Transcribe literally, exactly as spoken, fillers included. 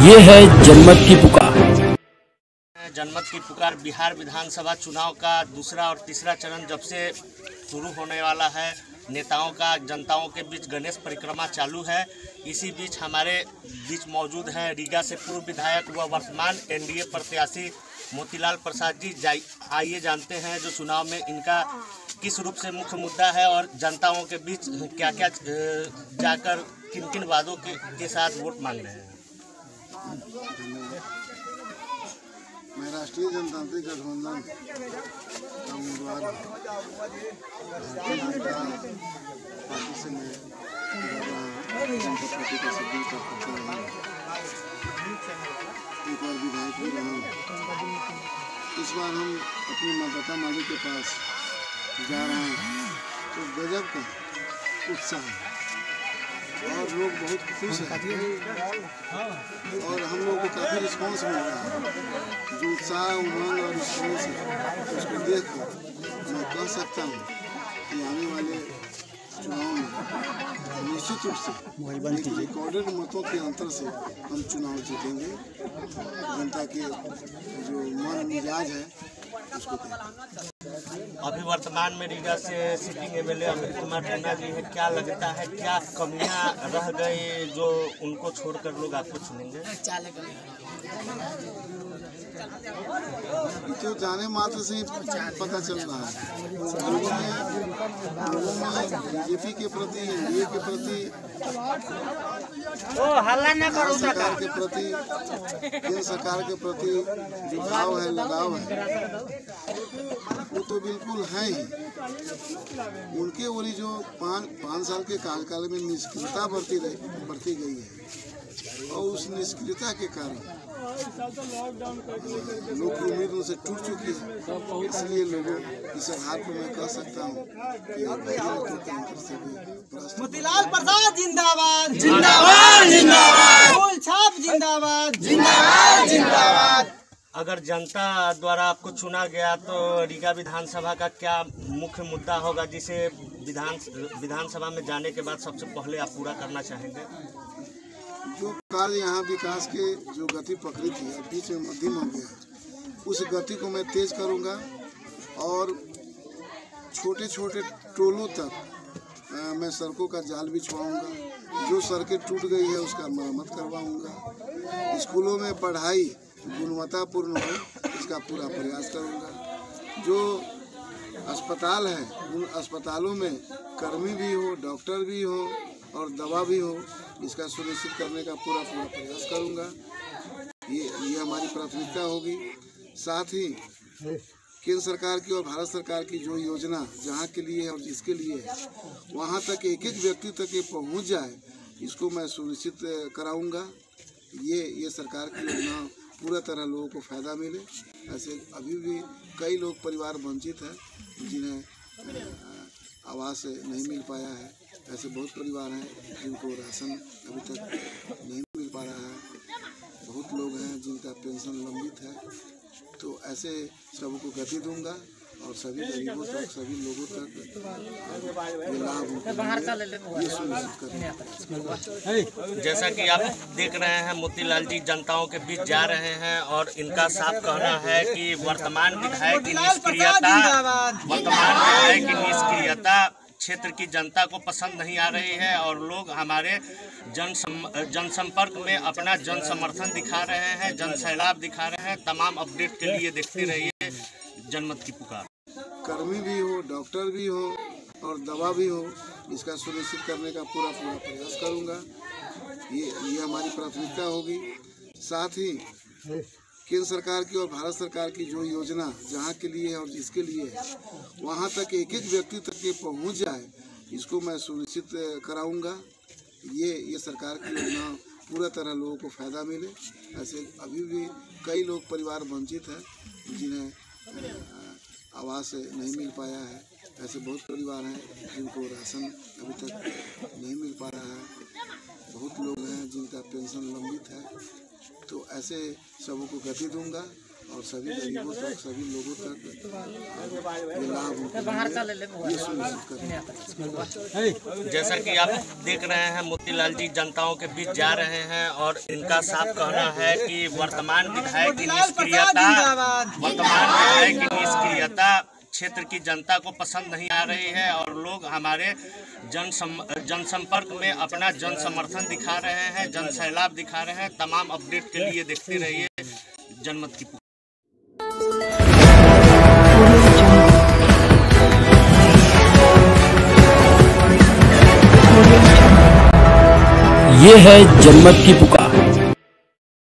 ये है जनमत की पुकार। जनमत की पुकार बिहार विधानसभा चुनाव का दूसरा और तीसरा चरण जब से शुरू होने वाला है, नेताओं का जनताओं के बीच गणेश परिक्रमा चालू है। इसी बीच हमारे बीच मौजूद हैं रीगा से पूर्व विधायक व वर्तमान एनडीए प्रत्याशी मोतीलाल प्रसाद जी। आइए जानते हैं जो चुनाव में इनका किस रूप से मुख्य मुद्दा है और जनताओं के बीच क्या क्या जाकर किन किन वादों के, के साथ वोट मांग रहे हैं। मैं राष्ट्रीय जनतांत्रिक गठबंधन का उम्मीदवार भारतीय जनता पार्टी से मैं जनता पार्टी का सदस्य कर सकता हूँ। एक बार विधायक भी रहा हूँ। इस बार हम अपनी मतदाता माली के पास जा रहे हैं तो गजब का उत्साह है और लोग बहुत खुश हैं और हम लोग को काफ़ी रिस्पांस मिल रहा है। जो उत्साह उमंग और रिस्पांस है उसको देख कर मैं कह सकता हूँ कि आने वाले चुनाव में निश्चित रूप से रिकॉर्डेड मतों के अंतर से हम चुनाव जीतेंगे। जनता के जो मन मिजाज है उसको देखें। अभी वर्तमान में रीगा से सिटिंग एमएलए अमित कुमार टोना जी है, क्या लगता है क्या कमियां रह गई जो उनको छोड़कर लोग आपको चुनेंगे? तो जाने मात्र से पता चल रहा है लोगों में लोगों में बीजेपी के प्रति एनडीए के प्रति सरकार के प्रति केंद्र सरकार के प्रति जो भाव है लगाव है वो तो बिल्कुल है ही। उनके ओरी जो पाँच पाँच साल के कार्यकाल में निष्क्रियता बढ़ती रही बढ़ती गई है और उस निष्क्रियता के कारण लोग की उम्मीद उनसे टूट चुकी है। इसलिए लोगों इस आधार पर मैं कह सकता हूँ कि मोतीलाल प्रसाद जिंदाबाद जिंदाबाद जिंदाबाद, फूल छाप जिंदाबाद जिंदाबाद जिंदाबाद। अगर जनता द्वारा आपको चुना गया तो रीगा विधानसभा का क्या मुख्य मुद्दा होगा जिसे विधान विधानसभा में जाने के बाद सबसे पहले आप पूरा करना चाहेंगे? जो कार्य यहाँ विकास के जो गति पकड़ी थी अब बीच में मध्यम हो गया, उस गति को मैं तेज करूँगा और छोटे छोटे टोलों तक आ, मैं सड़कों का जाल बिछवाऊँगा। जो सड़कें टूट गई है उसका मरम्मत करवाऊँगा। स्कूलों में पढ़ाई गुणवत्तापूर्ण हो इसका पूरा प्रयास करूँगा। जो अस्पताल है उन अस्पतालों में कर्मी भी हो, डॉक्टर भी हो और दवा भी हो, इसका सुनिश्चित करने का पूरा पूरा प्रयास करूँगा। ये ये हमारी प्राथमिकता होगी। साथ ही केंद्र सरकार की और भारत सरकार की जो योजना जहाँ के लिए है और जिसके लिए है वहाँ तक एक एक व्यक्ति तक ये पहुँच जाए, इसको मैं सुनिश्चित कराऊँगा। ये ये सरकार की योजना पूरा तरह लोगों को फ़ायदा मिले। ऐसे अभी भी कई लोग परिवार वंचित हैं जिन्हें आवास नहीं मिल पाया है। ऐसे बहुत परिवार हैं जिनको राशन अभी तक नहीं मिल पा रहा है। बहुत लोग हैं जिनका पेंशन लंबित है। तो ऐसे सबको गति दूंगा और सभी गरीबों तक सभी लोगों तक ये लाभ ये सुनिश्चित करेंगे। जैसा कि आप देख रहे हैं मोतीलाल जी जनताओं के बीच जा रहे हैं और इनका साफ कहना है कि वर्तमान विधायक की निष्क्रियता वर्तमान विधायक की निष्क्रियता क्षेत्र की जनता को पसंद नहीं आ रही है और लोग हमारे जन जनसंपर्क में अपना जन समर्थन दिखा रहे हैं, जन सैलाब दिखा रहे हैं। तमाम अपडेट के लिए देखते रहिए जनमत की पुकार। कर्मी भी हो, डॉक्टर भी हो और दवा भी हो, इसका सुनिश्चित करने का पूरा पूरा प्रयास करूँगा। ये ये हमारी प्राथमिकता होगी। साथ ही केंद्र सरकार की और भारत सरकार की जो योजना जहाँ के लिए है और जिसके लिए है वहाँ तक एक एक व्यक्ति तक ये पहुँच जाए, इसको मैं सुनिश्चित कराऊँगा। ये ये सरकार की योजना पूरा तरह लोगों को फ़ायदा मिले। ऐसे अभी भी कई लोग परिवार वंचित हैं जिन्हें आवास नहीं मिल पाया है। ऐसे बहुत परिवार हैं जिनको राशन अभी तक नहीं मिल पा रहा है। बहुत लोग हैं जिनका पेंशन लंबित है। तो ऐसे सबको गति दूंगा और सभी गरीबों तक, सभी लोगों तक लाभ ये सुनिश्चित करें। जैसा कि आप देख रहे हैं मोतीलाल जी जनताओं के बीच जा रहे हैं और इनका साफ कहना है कि वर्तमान विधायक की निष्क्रियता वर्तमान विधायक की निष्क्रियता क्षेत्र की जनता को पसंद नहीं आ रही है और लोग हमारे जन जनसंपर्क में अपना जन समर्थन दिखा रहे हैं, जन सैलाब दिखा रहे हैं। तमाम अपडेट के लिए देखते रहिए जनमत की पुकार। ये है जनमत की पुकार।